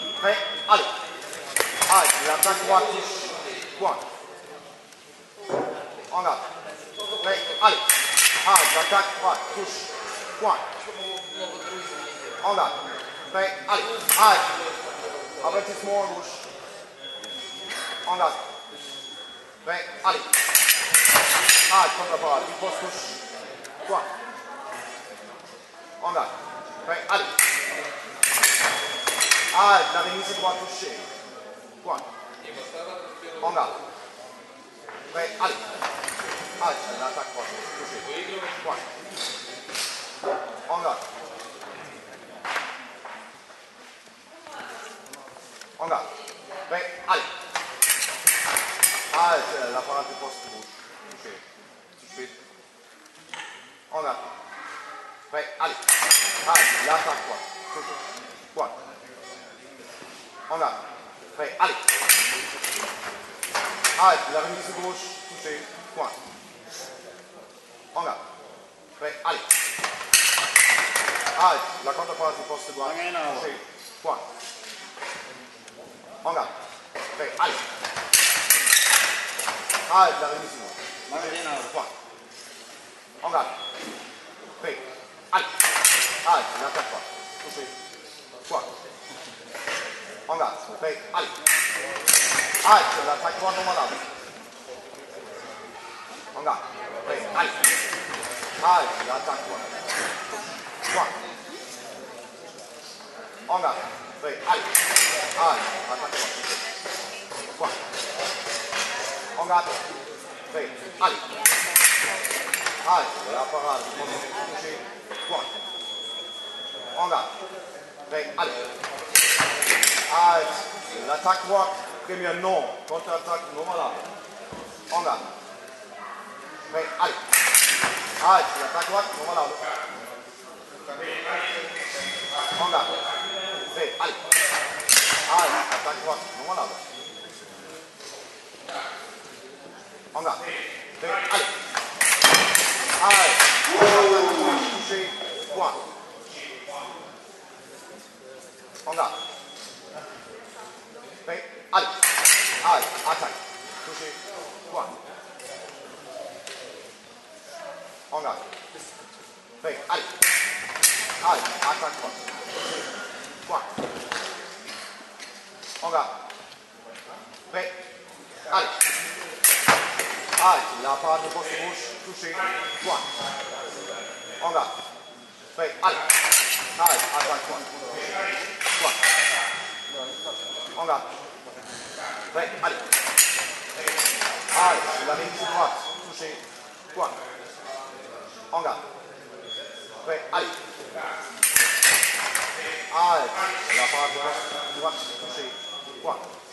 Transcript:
Prêt, allez. Allez, l'attaque droite, touche. Point. En garde. Prêt, allez. Allez, l'attaque droite, touche. Point. En garde. Prêt, allez. Allez. Avertissement en gauche. En garde. Prêt, allez. Allez, contre-parade, du poste touche. Point. En garde. Prêt, allez. Allez, la remise droite touchée. Point. En garde. Prêt, allez. Allez, l'attaque droite touchée. Point. En garde. En garde. Prêt, allez. Allez, la parade du poste gauche. Touché. Tout de suite. En garde. Prêt, allez. Allez, l'attaque droite. Touché. Point. En garde. Prêt, allez. Allez, la remise gauche. Touché. Point. En garde. Prêt, allez. Allez, la contreparade du poste droit. Touché. Point. En garde. Prêt, allez. Allez, la remise gauche. Point. En garde. Prêt, allez. Allez, l'attaque droite. Touché. Point. En garde. Prêt, allez. Allez, l'attaque droite normale. En garde. Prêt, allez. Allez, l'attaque droite. Point. En garde. Prêt, allez. Allez, l'attaque droite. Point. En garde. Prêt, allez. Allez, la parade. Touché. Point. En garde. Prêt, allez. Allez, l'attaque droite. Première non. Contre-attaque normale. En garde. Prêt, allez. Allez, l'attaque droite normale. En garde. Prêt, allez. Allez, l'attaque droite normale. En garde. Prêt, allez. Allez, touché. Point. En garde. Prêt, allez. Allez, attaque. Touché. Point. En garde. Prêt, allez. Allez, attaque droite. Point. En garde. Prêt, allez. Allez, la parade de poste gauche. Touché. Point. En garde. Prêt, allez. Allez, attaque droite. Point. En garde. Prêt, allez. Allez, la remise droite. Touché. Point. En garde. Prêt, allez. Allez, la parade de poste droite. Touché. Point.